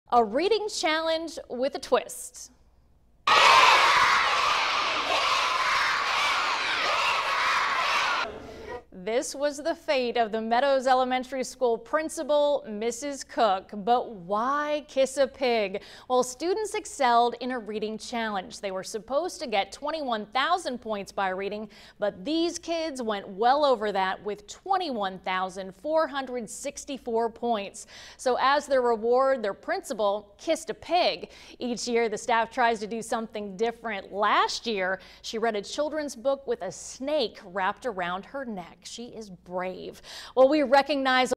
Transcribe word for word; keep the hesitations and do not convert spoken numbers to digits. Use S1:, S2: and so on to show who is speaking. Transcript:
S1: A reading challenge with a twist. This was the fate of the Meadows Elementary School principal, Missus Cook. But why kiss a pig? Well, students excelled in a reading challenge. They were supposed to get twenty-one thousand points by reading, but these kids went well over that with twenty-one thousand four hundred sixty-four points. So as their reward, their principal kissed a pig. Each year, the staff tries to do something different. Last year, she read a children's book with a snake wrapped around her neck. She is brave. Well, we recognize